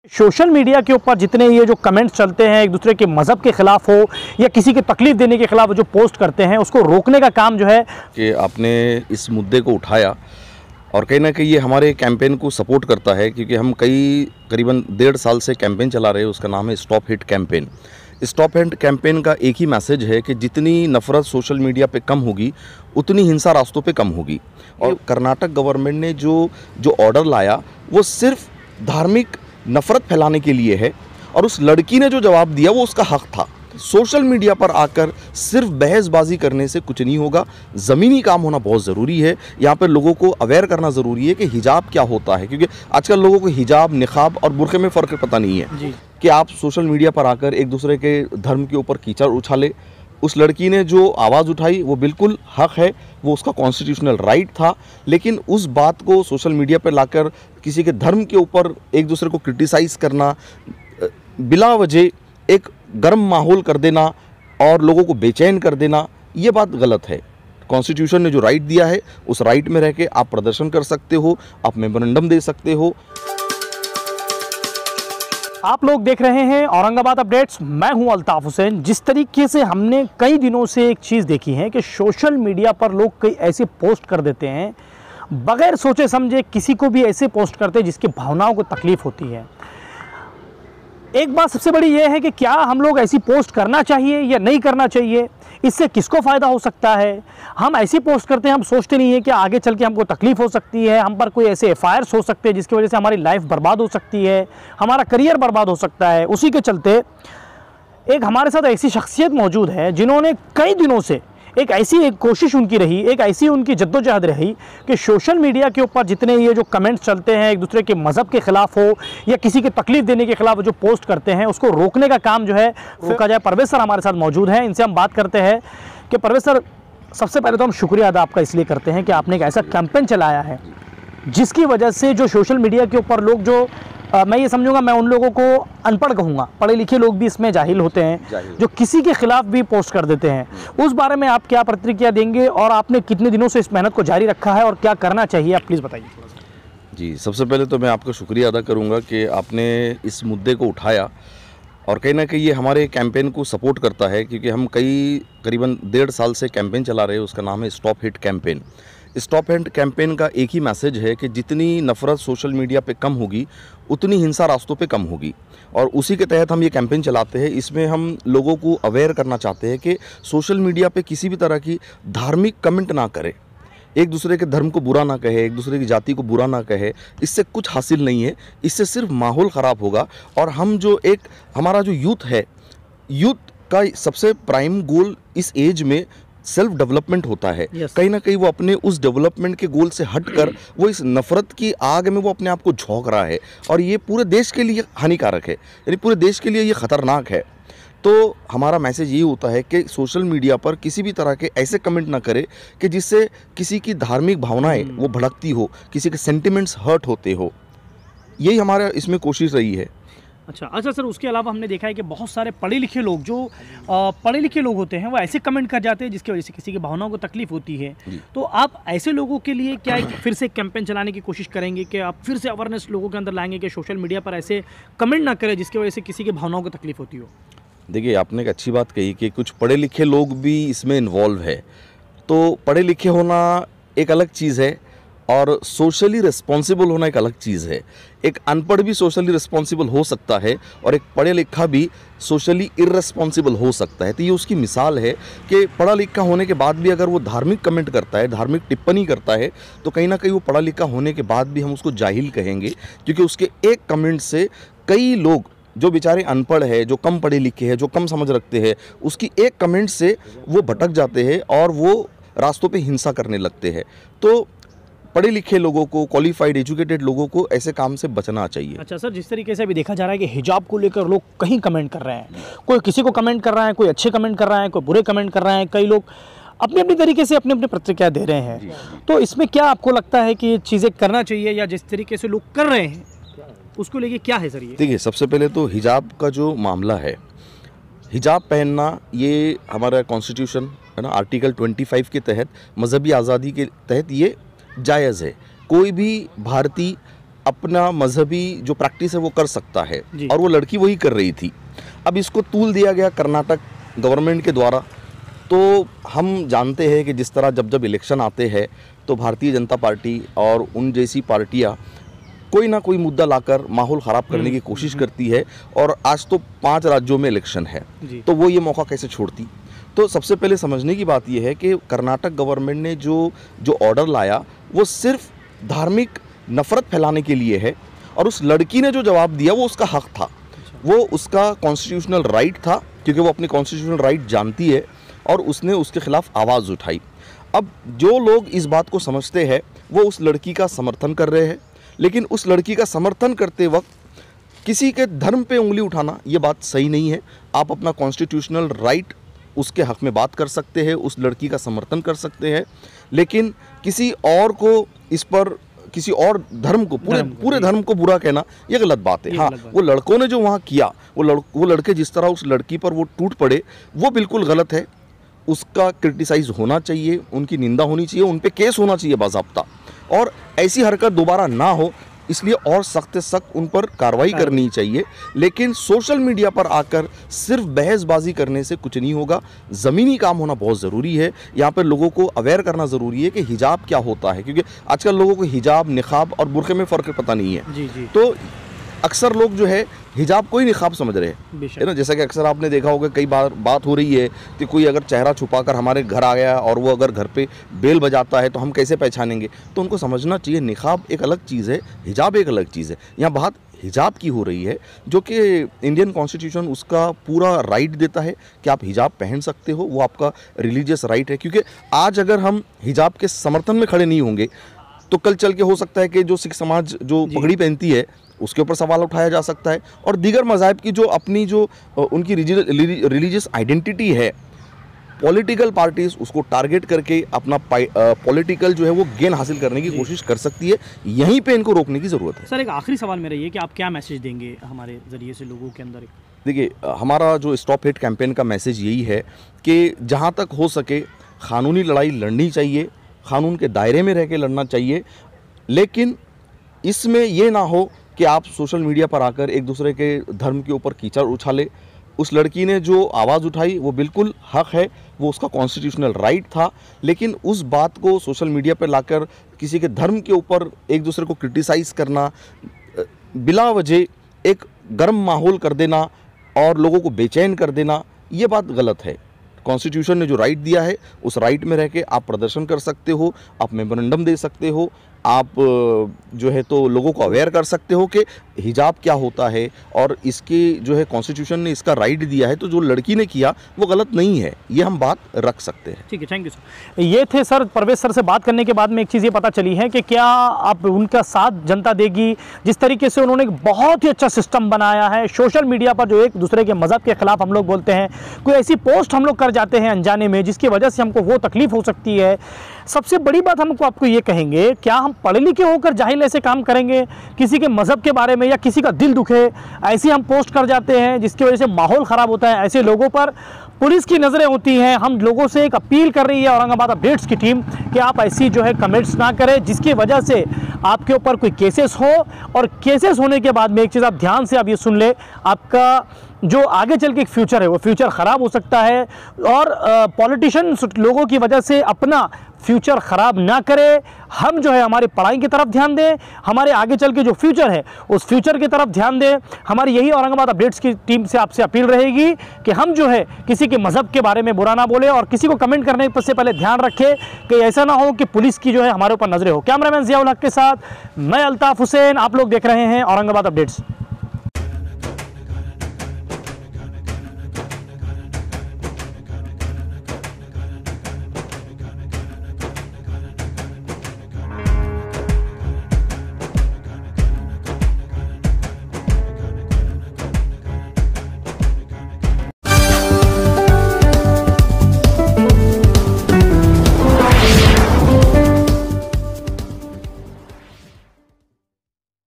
Social media के ऊपर जितने ये जो कमेंट्स चलते हैं एक दूसरे के मज़हब के ख़िलाफ़ हो या किसी की तकलीफ़ देने के ख़िलाफ़ जो पोस्ट करते हैं उसको रोकने का काम जो है कि आपने इस मुद्दे को उठाया और कहीं ना कहीं ये हमारे कैंपेन को सपोर्ट करता है, क्योंकि हम करीबन 1.5 साल से कैंपेन चला रहे हैं। उसका नाम है stop hate campaign. Stop hate campaign का एक ही मैसेज है कि जितनी नफ़रत सोशल मीडिया पे कम होगी उतनी हिंसा रास्तों पे कम होगी। और कर्नाटक गवर्नमेंट ने जो ऑर्डर लाया वो सिर्फ धार्मिक नफ़रत फैलाने के लिए है, और उस लड़की ने जो जवाब दिया वो उसका हक था। सोशल मीडिया पर आकर सिर्फ बहसबाजी करने से कुछ नहीं होगा, ज़मीनी काम होना बहुत ज़रूरी है। यहाँ पर लोगों को अवेयर करना ज़रूरी है कि हिजाब क्या होता है, क्योंकि आजकल लोगों को हिजाब, निकाब और बुर्के में फ़र्क पता नहीं है जी। कि आप सोशल मीडिया पर आकर एक दूसरे के धर्म के ऊपर कीचड़ उछाले। उस लड़की ने जो आवाज़ उठाई वो बिल्कुल हक है, वो उसका कॉन्स्टिट्यूशनल राइट था, लेकिन उस बात को सोशल मीडिया पर लाकर किसी के धर्म के ऊपर एक दूसरे को क्रिटिसाइज़ करना, बिला वजह एक गर्म माहौल कर देना और लोगों को बेचैन कर देना, ये बात गलत है। कॉन्स्टिट्यूशन ने जो राइट दिया है उस राइट में रह के आप प्रदर्शन कर सकते हो, आप मेमोरेंडम दे सकते हो। आप लोग देख रहे हैं औरंगाबाद अपडेट्स। मैं हूं अल्ताफ हुसैन। जिस तरीके से हमने कई दिनों से एक चीज़ देखी है कि सोशल मीडिया पर लोग कई ऐसे पोस्ट कर देते हैं बगैर सोचे समझे, किसी को भी ऐसे पोस्ट करते हैं जिसकी भावनाओं को तकलीफ़ होती है। एक बात सबसे बड़ी यह है कि क्या हम लोग ऐसी पोस्ट करना चाहिए या नहीं करना चाहिए, इससे किसको फ़ायदा हो सकता है। हम ऐसी पोस्ट करते हैं, हम सोचते नहीं है कि आगे चल के हमको तकलीफ़ हो सकती है, हम पर कोई ऐसे एफआईआर्स हो सकते हैं जिसकी वजह से हमारी लाइफ बर्बाद हो सकती है, हमारा करियर बर्बाद हो सकता है। उसी के चलते एक हमारे साथ ऐसी शख्सियत मौजूद है जिन्होंने कई दिनों से एक कोशिश उनकी रही, एक ऐसी उनकी जद्दोजहद रही कि सोशल मीडिया के ऊपर जितने ये जो कमेंट्स चलते हैं एक दूसरे के मज़हब के ख़िलाफ़ हो या किसी की तकलीफ़ देने के ख़िलाफ़ जो पोस्ट करते हैं उसको रोकने का काम जो है रोका जाए। परवेज़ सर हमारे साथ मौजूद हैं, इनसे हम बात करते हैं कि परवेज़ सर, सबसे पहले तो हम शुक्रिया अदा आपका इसलिए करते हैं कि आपने एक ऐसा कैंपेन चलाया है जिसकी वजह से जो सोशल मीडिया के ऊपर लोग जो मैं ये समझूंगा, मैं उन लोगों को अनपढ़ कहूँगा, पढ़े लिखे लोग भी इसमें जाहिल होते हैं, जो किसी के खिलाफ भी पोस्ट कर देते हैं। उस बारे में आप क्या प्रतिक्रिया देंगे और आपने कितने दिनों से इस मेहनत को जारी रखा है और क्या करना चाहिए, आप प्लीज़ बताइए। जी, सबसे पहले तो मैं आपका शुक्रिया अदा करूँगा कि आपने इस मुद्दे को उठाया और कहीं ना कहीं ये हमारे कैंपेन को सपोर्ट करता है, क्योंकि हम करीबन 1.5 साल से कैंपेन चला रहे हैं। उसका नाम है stop hate campaign. Stop hate campaign का एक ही मैसेज है कि जितनी नफ़रत सोशल मीडिया पे कम होगी उतनी हिंसा रास्तों पे कम होगी, और उसी के तहत हम ये कैंपेन चलाते हैं। इसमें हम लोगों को अवेयर करना चाहते हैं कि सोशल मीडिया पे किसी भी तरह की धार्मिक कमेंट ना करें, एक दूसरे के धर्म को बुरा ना कहे, एक दूसरे की जाति को बुरा ना कहे। इससे कुछ हासिल नहीं है, इससे सिर्फ माहौल ख़राब होगा। और हम जो हमारा जो यूथ है, यूथ का सबसे प्राइम गोल इस एज में सेल्फ डेवलपमेंट होता है। कहीं ना कहीं वो अपने उस डेवलपमेंट के गोल से हटकर वो इस नफ़रत की आग में वो अपने आप को झोंक रहा है, और ये पूरे देश के लिए हानिकारक है, यानी पूरे देश के लिए ये ख़तरनाक है। तो हमारा मैसेज ये होता है कि सोशल मीडिया पर किसी भी तरह के ऐसे कमेंट ना करे कि जिससे किसी की धार्मिक भावनाएं वो भड़कती हो, किसी के सेंटिमेंट्स हर्ट होते हो। यही हमारा इसमें कोशिश रही है। अच्छा सर, उसके अलावा हमने देखा है कि बहुत सारे पढ़े लिखे लोग जो पढ़े लिखे लोग होते हैं वो ऐसे कमेंट कर जाते हैं जिसकी वजह से किसी की भावनाओं को तकलीफ होती है। तो आप ऐसे लोगों के लिए क्या फिर से कैंपेन चलाने की कोशिश करेंगे कि आप फिर से अवेयरनेस लोगों के अंदर लाएंगे कि सोशल मीडिया पर ऐसे कमेंट ना करें जिसकी वजह से किसी की भावनाओं को तकलीफ होती हो? देखिए, आपने एक अच्छी बात कही कि कुछ पढ़े लिखे लोग भी इसमें इन्वॉल्व है। तो पढ़े लिखे होना एक अलग चीज़ है और सोशली रिस्पॉन्सिबल होना एक अलग चीज़ है। एक अनपढ़ भी सोशली रिस्पॉन्सिबल हो सकता है और एक पढ़े लिखा भी सोशली इर्रेस्पॉन्सिबल हो सकता है। तो ये उसकी मिसाल है कि पढ़ा लिखा होने के बाद भी अगर वो धार्मिक कमेंट करता है, धार्मिक टिप्पणी करता है, तो कहीं ना कहीं वो पढ़ा लिखा होने के बाद भी हम उसको जाहिल कहेंगे, क्योंकि उसके एक कमेंट से कई लोग जो बेचारे अनपढ़ है, जो कम पढ़े लिखे हैं, जो कम समझ रखते हैं, उसकी एक कमेंट से वो भटक जाते हैं और वो रास्तों पे हिंसा करने लगते हैं। तो पढ़े लिखे लोगों को, क्वालिफाइड एजुकेटेड लोगों को ऐसे काम से बचना चाहिए। अच्छा सर, जिस तरीके से अभी देखा जा रहा है कि हिजाब को लेकर लोग कहीं कमेंट कर रहे हैं, कोई किसी को कमेंट कर रहा है, कोई अच्छे कमेंट कर रहा है, कोई बुरे कमेंट कर रहा है, कई लोग अपने अपने तरीके से अपने अपने प्रतिक्रिया दे रहे हैं। तो इसमें क्या आपको लगता है कि ये चीज़ें करना चाहिए या जिस तरीके से लोग कर रहे हैं उसको लेके क्या है सर? ये देखिए, सबसे पहले तो हिजाब का जो मामला है, हिजाब पहनना ये हमारा कॉन्स्टिट्यूशन है ना, आर्टिकल 25 के तहत, मजहबी आज़ादी के तहत ये जायज़ है। कोई भी भारतीय अपना मजहबी जो प्रैक्टिस है वो कर सकता है, जी। और वो लड़की वही कर रही थी। अब इसको तूल दिया गया कर्नाटक गवर्नमेंट के द्वारा। तो हम जानते हैं कि जिस तरह जब जब इलेक्शन आते हैं तो भारतीय जनता पार्टी और उन जैसी पार्टियां कोई ना कोई मुद्दा लाकर माहौल ख़राब करने की कोशिश करती है, और आज तो 5 राज्यों में इलेक्शन है, तो वो ये मौका कैसे छोड़ती। तो सबसे पहले समझने की बात यह है कि कर्नाटक गवर्नमेंट ने जो ऑर्डर लाया वो सिर्फ धार्मिक नफरत फैलाने के लिए है, और उस लड़की ने जो जवाब दिया वो उसका हक था, वो उसका कॉन्स्टिट्यूशनल राइट था, क्योंकि वो अपनी कॉन्स्टिट्यूशनल राइट जानती है, और उसने उसके खिलाफ आवाज़ उठाई। अब जो लोग इस बात को समझते हैं वो उस लड़की का समर्थन कर रहे हैं, लेकिन उस लड़की का समर्थन करते वक्त किसी के धर्म पे उंगली उठाना ये बात सही नहीं है। आप अपना कॉन्स्टिट्यूशनल राइट उसके हक में बात कर सकते हैं, उस लड़की का समर्थन कर सकते हैं, लेकिन किसी और को इस पर, किसी और धर्म को, पूरे धर्म को बुरा कहना ये गलत बात है। हाँ, वो लड़कों ने जो वहाँ किया, वो लड़के जिस तरह उस लड़की पर वो टूट पड़े, वो बिल्कुल गलत है। उसका क्रिटिसाइज होना चाहिए, उनकी निंदा होनी चाहिए, उन पे केस होना चाहिए बाज़ाब्ता, और ऐसी हरकत दोबारा ना हो इसलिए और सख्त से सख्त उन पर कार्रवाई करनी चाहिए। लेकिन सोशल मीडिया पर आकर सिर्फ बहसबाजी करने से कुछ नहीं होगा। ज़मीनी काम होना बहुत ज़रूरी है। यहाँ पर लोगों को अवेयर करना ज़रूरी है कि हिजाब क्या होता है, क्योंकि आजकल लोगों को हिजाब, निकाब और बुर्के में फ़र्क पता नहीं है। जी जी। तो अक्सर लोग जो है हिजाब को ही निकाब समझ रहे हैं, है ना। जैसा कि अक्सर आपने देखा होगा, कई बार बात हो रही है कि कोई अगर चेहरा छुपाकर हमारे घर आ गया और वो अगर घर पे बेल बजाता है तो हम कैसे पहचानेंगे। तो उनको समझना चाहिए निकाब एक अलग चीज़ है, हिजाब एक अलग चीज़ है। यहाँ बात हिजाब की हो रही है, जो कि इंडियन कॉन्स्टिट्यूशन उसका पूरा राइट देता है कि आप हिजाब पहन सकते हो, वो आपका रिलीजियस राइट है। क्योंकि आज अगर हम हिजाब के समर्थन में खड़े नहीं होंगे तो कल चल के हो सकता है कि जो सिख समाज जो पगड़ी पहनती है उसके ऊपर सवाल उठाया जा सकता है, और दीगर मज़ाहिब की जो अपनी जो उनकी रिलीजियस आइडेंटिटी है, पॉलिटिकल पार्टीज उसको टारगेट करके अपना पॉलिटिकल जो है वो गेन हासिल करने की कोशिश कर सकती है। यहीं पे इनको रोकने की ज़रूरत है। सर, एक आखिरी सवाल मेरा ये कि आप क्या मैसेज देंगे हमारे ज़रिए से लोगों के अंदर? देखिए, हमारा जो स्टॉप हेट कैंपेन का मैसेज यही है कि जहाँ तक हो सके क़ानूनी लड़ाई लड़नी चाहिए, क़ानून के दायरे में रह के लड़ना चाहिए, लेकिन इसमें यह ना हो कि आप सोशल मीडिया पर आकर एक दूसरे के धर्म के ऊपर कीचड़ उछाले। उस लड़की ने जो आवाज़ उठाई वो बिल्कुल हक है, वो उसका कॉन्स्टिट्यूशनल राइट था, लेकिन उस बात को सोशल मीडिया पर लाकर किसी के धर्म के ऊपर एक दूसरे को क्रिटिसाइज़ करना, बिला वजह एक गर्म माहौल कर देना और लोगों को बेचैन कर देना, ये बात गलत है। कॉन्स्टिट्यूशन ने जो राइट दिया है उस राइट में रह के आप प्रदर्शन कर सकते हो, आप मेमोरेंडम दे सकते हो, आप जो है तो लोगों को अवेयर कर सकते हो कि हिजाब क्या होता है, और इसके जो है कॉन्स्टिट्यूशन ने इसका राइट दिया है, तो जो लड़की ने किया वो गलत नहीं है, ये हम बात रख सकते हैं। ठीक है, थैंक यू सर। ये थे सर परवेज सर से बात करने के बाद में एक चीज़ ये पता चली है कि क्या आप उनका साथ जनता देगी। जिस तरीके से उन्होंने बहुत ही अच्छा सिस्टम बनाया है सोशल मीडिया पर, जो एक दूसरे के मज़हब के खिलाफ हम लोग बोलते हैं, कोई ऐसी पोस्ट हम लोग कर जाते हैं अनजाने में जिसकी वजह से हमको वो तकलीफ हो सकती है। सबसे बड़ी बात हमको आपको ये कहेंगे, क्या हम पढ़े लिखे होकर जाहिल ऐसे काम करेंगे? किसी के मज़हब के बारे में या किसी का दिल दुखे ऐसे हम पोस्ट कर जाते हैं जिसकी वजह से माहौल ख़राब होता है। ऐसे लोगों पर पुलिस की नज़रें होती हैं। हम लोगों से एक अपील कर रही है औरंगाबाद अपडेट्स की टीम कि आप ऐसी जो है कमेंट्स ना करें जिसकी वजह से आपके ऊपर कोई केसेस हो, और केसेस होने के बाद में एक चीज़ आप ध्यान से आप ये सुन ले, आपका जो आगे चल के एक फ्यूचर है वो फ्यूचर ख़राब हो सकता है। और पॉलिटिशियन लोगों की वजह से अपना फ्यूचर ख़राब ना करें। हम जो है हमारी पढ़ाई की तरफ ध्यान दें, हमारे आगे चल के जो फ्यूचर है उस फ्यूचर की तरफ ध्यान दें। हमारी यही औरंगाबाद अपडेट्स की टीम से आपसे अपील रहेगी कि हम जो है किसी के मज़हब के बारे में बुरा ना बोले, और किसी को कमेंट करने से पहले ध्यान रखें कि ऐसा ना हो कि पुलिस की जो है हमारे ऊपर नज़रें हो। कैमरामैन जियाउल हक के साथ मैं अल्ताफ़ हुसैन, आप लोग देख रहे हैं औरंगाबाद अपडेट्स।